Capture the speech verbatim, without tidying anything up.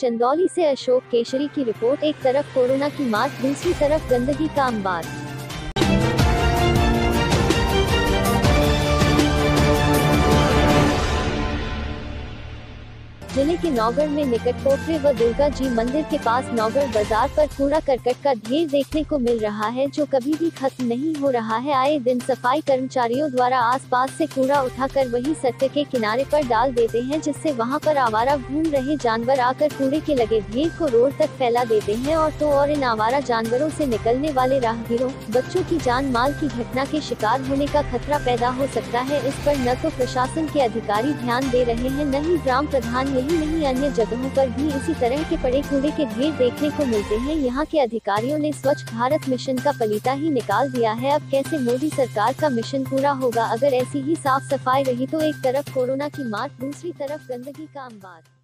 चंदौली से अशोक केशरी की रिपोर्ट। एक तरफ कोरोना की मात, दूसरी तरफ गंदगी का अंबार। जिले के नौगढ़ में निकट पोखरे व दुर्गा जी मंदिर के पास नौगढ़ बाजार पर कूड़ा करकट का ढेर देखने को मिल रहा है, जो कभी भी खत्म नहीं हो रहा है। आए दिन सफाई कर्मचारियों द्वारा आसपास से कूड़ा उठाकर वही सड़क के किनारे पर डाल देते हैं, जिससे वहां पर आवारा घूम रहे जानवर आकर कूड़े के लगे ढेर को रोड तक फैला देते हैं। और तो और इन आवारा जानवरों से निकलने वाले राहगीरों, बच्चों की जान माल की घटना के शिकार होने का खतरा पैदा हो सकता है। इस पर न तो प्रशासन के अधिकारी ध्यान दे रहे हैं, न ही ग्राम प्रधान। यही नहीं, अन्य जगहों पर भी इसी तरह के पड़े कूड़े के ढेर देखने को मिलते हैं। यहाँ के अधिकारियों ने स्वच्छ भारत मिशन का पलीता ही निकाल दिया है। अब कैसे मोदी सरकार का मिशन पूरा होगा अगर ऐसी ही साफ सफाई रही तो? एक तरफ कोरोना की मात, दूसरी तरफ गंदगी का अंबार।